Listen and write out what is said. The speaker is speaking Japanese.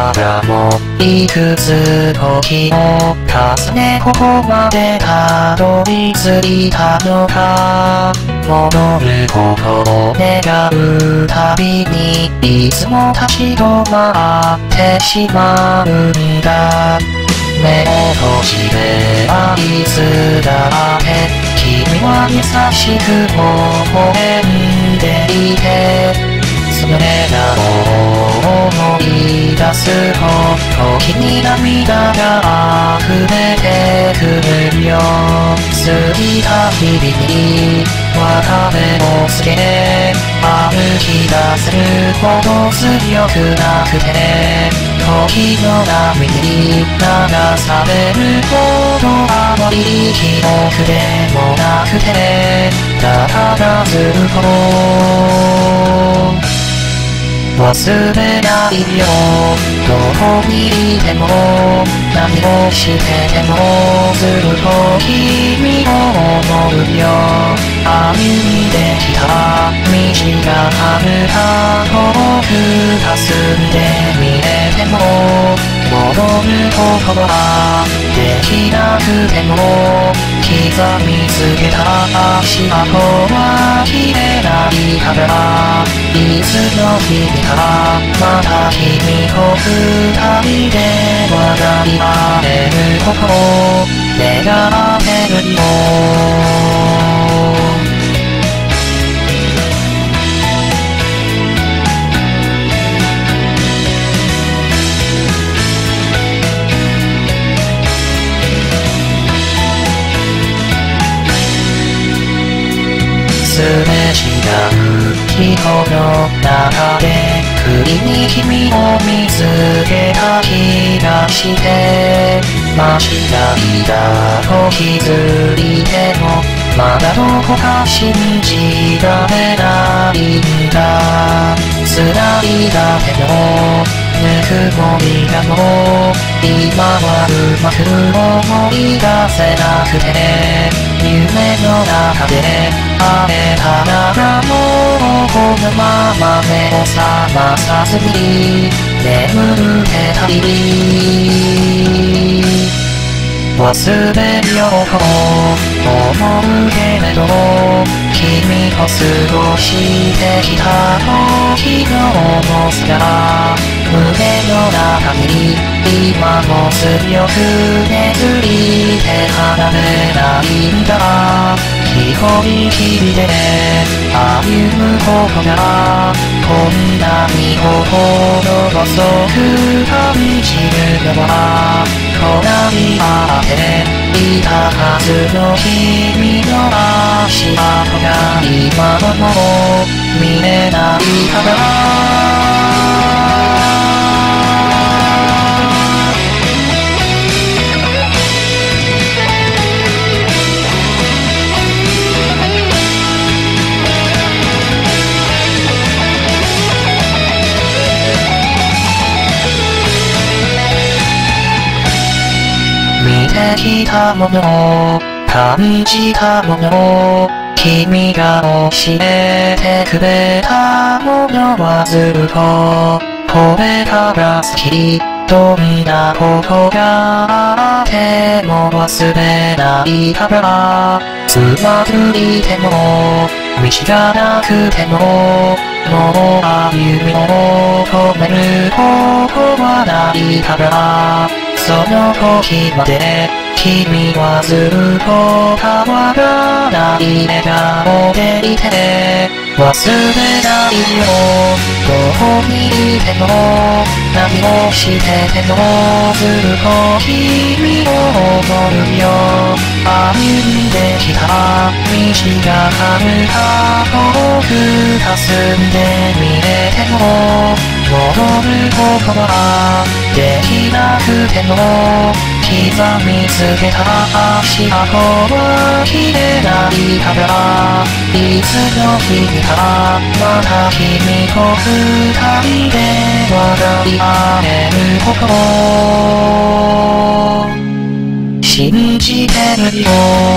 からもいくつ時を重ねここまでたどり着いたのか。戻ることを願うたびにいつも立ち止まってしまうんだ。目を閉じればいつだって君は優しく微笑んでいて、それらを思い出すと時に涙が溢れてくるよ。過ぎた日々に別れを告げ歩き出せるほど強くなくて、時の波に流されるほど甘い記憶でもなくて、ただずっと忘れないよ。どこにいても何をしててもずっと君を思うよ。歩んできた道が遥か遠く霞んで見えても戻ることはできなくても、刻みつけた足跡は消えないから、いつの日かまた君と二人で笑い合えることを願ってるよ。すれ違う人の中で不意に君を見つけた気がして、間違いだと気づいてもまだどこか信じられないんだ。辛いだけどぬくもりがもう今はうまく思い出せなくて、夢の中で会えたならもうこのまま目を覚まさずに眠ってたい。忘れようと思うけれど君と過ごしてきた時の重さが胸の中に今も強く根付いて離れないんだ。一人きりで歩むことがこんなに心細く感じるのは、隣り合っていたはずの君の足跡が今も見えないから。見てきたもの、感じたもの、君が教えてくれたものはずっとこれから先どんなことがあっても忘れないから。つまずいても道がなくてももう歩みを止めることはないから。その時まで君はずっと変わらない笑顔でいて、忘れないよ。どこにいても何をしててもずっと君を思うよ。歩んできた道が遥か遠く霞んで見えても戻ることはできなくても、刻みつけた足跡は消えないから。いつの日かまた君と二人で笑い合えることを信じてるよ。